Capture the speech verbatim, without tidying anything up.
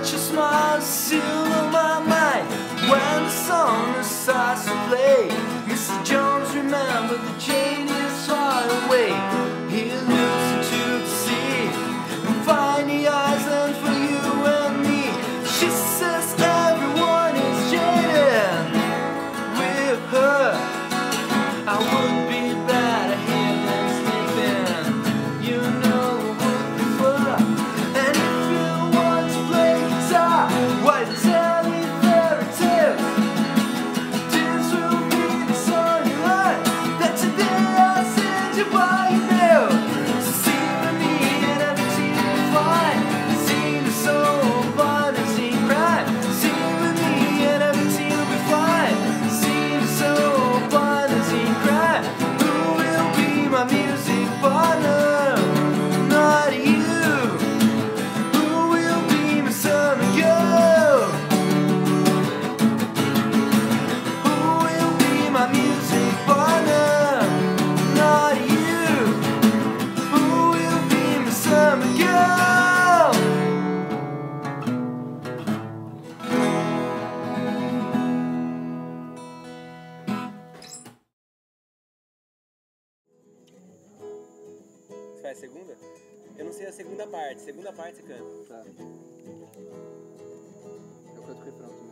Watch your smile seal on my mind when the song starts to play. Mister Jones, remember the chain is far away. He looks into the sea and find the island for you and me. She says everyone is jaded with her. I would be better here than sleeping. You know I would prefer. And if you want to play guitar, why tell me fairy tales? This will be the song you learn. That today I'll send you by email. So see with me and everything will be fine. See the soul, but it's in crime. See with me and everything will be fine. See the soul, but it's in crime. Who will be my music partner? Not you. Who will be my summer girl? Who will be my music partner? Not you. Who will be my summer girl? Você faz a segunda? Eu não sei a segunda parte. Segunda parte você canta. Tá. Eu canto o refrão também.